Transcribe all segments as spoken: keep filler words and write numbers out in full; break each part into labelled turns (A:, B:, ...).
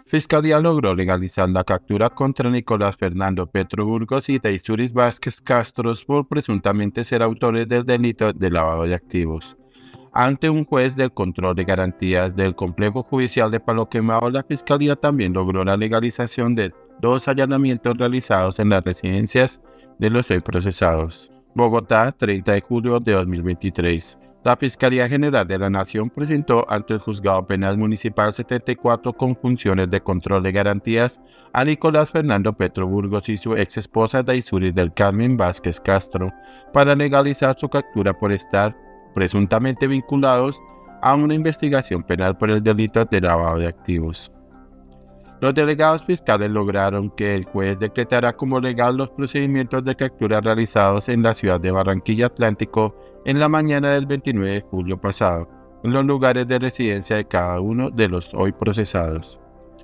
A: Fiscalía logró legalizar la captura contra Nicolás Fernando Petro Burgos y Daisuris Vázquez Castro por presuntamente ser autores del delito de lavado de activos. Ante un juez del control de garantías del Complejo Judicial de Palo Quemado, la Fiscalía también logró la legalización de dos allanamientos realizados en las residencias de los hoy procesados. Bogotá, treinta de julio de dos mil veintitrés. La Fiscalía General de la Nación presentó ante el Juzgado Penal Municipal setenta y cuatro con funciones de control de garantías a Nicolás Fernando Petro Burgos y su ex esposa Daisuris del Carmen Vázquez Castro para legalizar su captura por estar presuntamente vinculados a una investigación penal por el delito de lavado de activos. Los delegados fiscales lograron que el juez decretara como legal los procedimientos de captura realizados en la ciudad de Barranquilla Atlántico en la mañana del veintinueve de julio pasado, en los lugares de residencia de cada uno de los hoy procesados.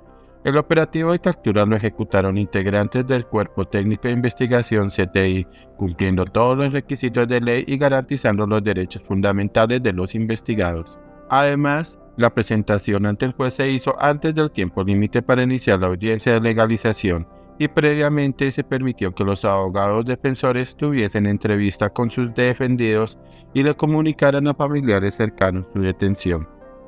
A: El operativo de captura lo ejecutaron integrantes del Cuerpo Técnico de Investigación C T I, cumpliendo todos los requisitos de ley y garantizando los derechos fundamentales de los investigados. Además, la presentación ante el juez se hizo antes del tiempo límite para iniciar la audiencia de legalización y previamente se permitió que los abogados defensores tuviesen entrevista con sus defendidos y le comunicaran a familiares cercanos su detención.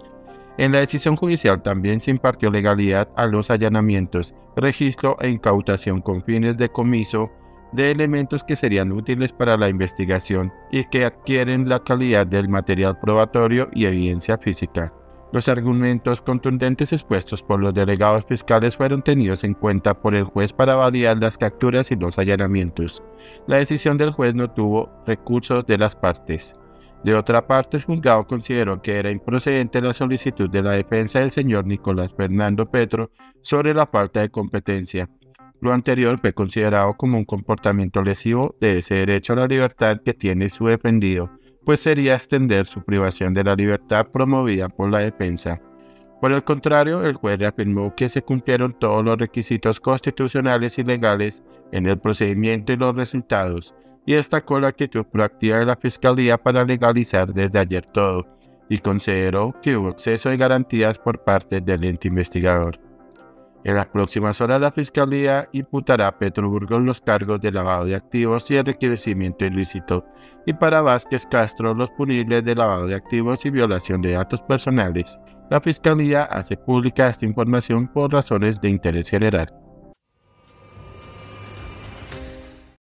A: En la decisión judicial también se impartió legalidad a los allanamientos, registro e incautación con fines de comiso de elementos que serían útiles para la investigación y que adquieren la calidad del material probatorio y evidencia física. Los argumentos contundentes expuestos por los delegados fiscales fueron tenidos en cuenta por el juez para validar las capturas y los allanamientos. La decisión del juez no tuvo recursos de las partes. De otra parte, el juzgado consideró que era improcedente la solicitud de la defensa del señor Nicolás Fernando Petro sobre la falta de competencia. Lo anterior fue considerado como un comportamiento lesivo de ese derecho a la libertad que tiene su defendido, pues sería extender su privación de la libertad promovida por la defensa. Por el contrario, el juez reafirmó que se cumplieron todos los requisitos constitucionales y legales en el procedimiento y los resultados, y destacó la actitud proactiva de la Fiscalía para legalizar desde ayer todo, y consideró que hubo exceso de garantías por parte del ente investigador. En las próximas horas, la Fiscalía imputará a Petro Burgos los cargos de lavado de activos y enriquecimiento ilícito, y para Vázquez Castro los punibles de lavado de activos y violación de datos personales. La Fiscalía hace pública esta información por razones de interés general.